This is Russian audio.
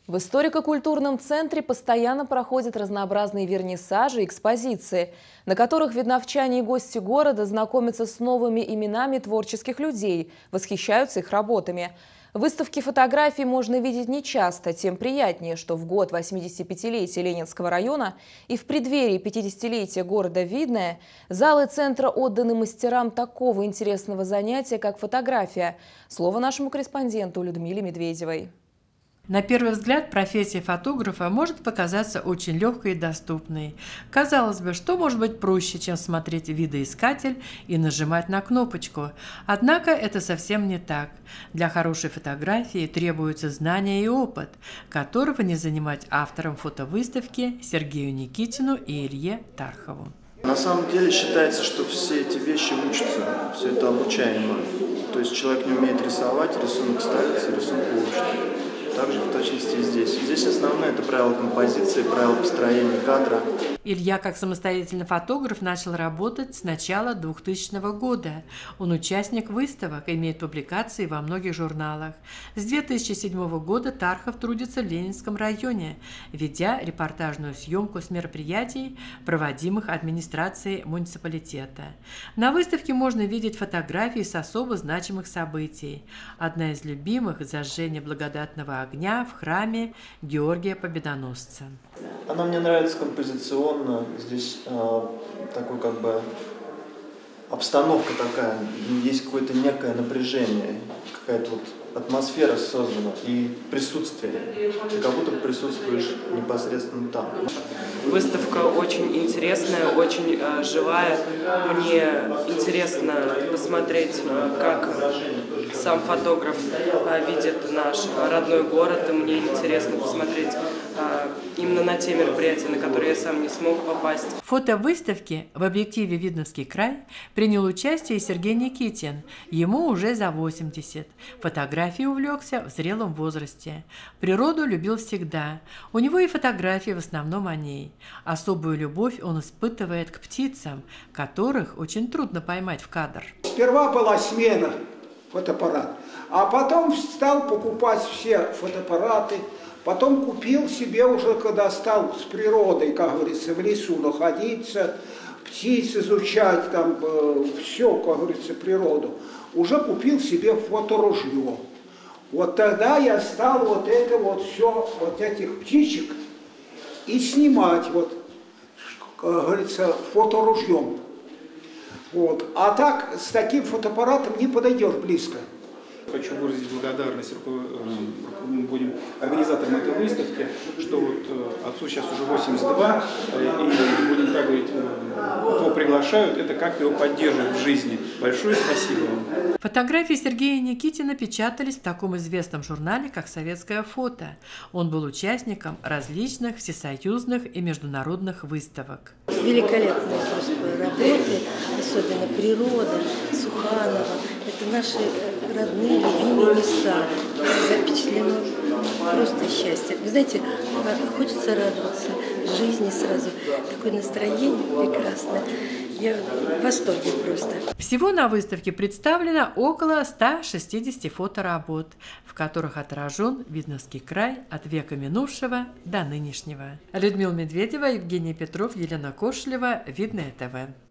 В историко-культурном центре постоянно проходят разнообразные вернисажи и экспозиции, на которых видновчане и гости города знакомятся с новыми именами творческих людей, восхищаются их работами. Выставки фотографий можно видеть нечасто, тем приятнее, что в год 85-летия Ленинского района и в преддверии 50-летия города Видное залы центра отданы мастерам такого интересного занятия, как фотография. Слово нашему корреспонденту Людмиле Медведевой. На первый взгляд профессия фотографа может показаться очень легкой и доступной. Казалось бы, что может быть проще, чем смотреть видоискатель и нажимать на кнопочку? Однако это совсем не так. Для хорошей фотографии требуются знания и опыт, которого не занимать авторам фотовыставки Сергею Никитину и Илье Тархову. На самом деле считается, что все эти вещи учатся, все это обучаемо. То есть человек не умеет рисовать, рисунок ставится, рисунок учится. Также в точности и здесь. Здесь основное – это правила композиции, правила построения кадра. Илья, как самостоятельный фотограф, начал работать с начала 2000 года. Он участник выставок, имеет публикации во многих журналах. С 2007 года Тархов трудится в Ленинском районе, ведя репортажную съемку с мероприятий, проводимых администрацией муниципалитета. На выставке можно видеть фотографии с особо значимых событий. Одна из любимых – зажжение благодатного огня в храме Георгия Победоносца. Она мне нравится композиционно. Здесь такой обстановка такая, есть какое-то некое напряжение, какая-то вот атмосфера создана и присутствие. Ты как будто присутствуешь непосредственно там. Выставка очень интересная, очень живая. Мне интересно посмотреть, как сам фотограф видит наш родной город. И мне интересно посмотреть именно на те мероприятия, на которые я сам не смог попасть. В фотовыставке в объективе «Видновский край» принял участие Сергей Никитин. Ему уже за 80. Фотографией увлекся в зрелом возрасте. Природу любил всегда. У него и фотографии в основном о ней. Особую любовь он испытывает к птицам, которых очень трудно поймать в кадр. Сперва была смена фотоаппарат, а потом стал покупать все фотоаппараты. Потом купил себе уже, когда стал с природой, как говорится, в лесу находиться, птиц изучать, там все, как говорится, природу. Уже купил себе фоторужье. Вот тогда я стал вот это вот все, вот этих птичек и снимать, вот, как говорится, фоторужьем. Вот. А так с таким фотоаппаратом не подойдешь близко. Хочу выразить благодарность организаторам этой выставки, что вот отцу сейчас уже 82, и будем так говорить, его приглашают, это как его поддерживают в жизни. Большое спасибо вам. Фотографии Сергея Никитина печатались в таком известном журнале, как «Советское фото». Он был участником различных всесоюзных и международных выставок. Великолепные просто работы, особенно природа, Суханова. Это наши родные, любимые места. Запечатлено просто счастье. Вы знаете, хочется радоваться жизни сразу. Такое настроение прекрасное. Я в восторге просто. Всего на выставке представлено около 160 фоторабот, в которых отражен Видновский край от века минувшего до нынешнего. Людмила Медведева, Евгений Петров, Елена Кошелева, Видное ТВ.